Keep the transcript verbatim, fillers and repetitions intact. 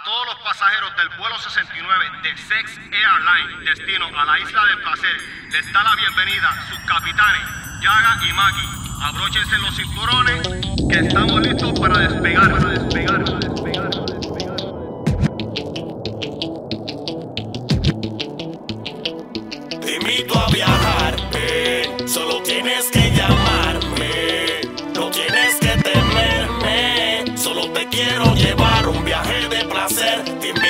todos los pasajeros del vuelo sesenta y nueve de Sex Airlines, destino a la Isla del Placer, les da la bienvenida sus capitanes, Yaga y Maki. Abróchense los cinturones, que estamos listos para despegar, para despegar, para despegar, para despegar. Te invito a viajar, ven, solo tienes que llamarme, no tienes que temerme, solo te quiero llevar un viaje de placer. Te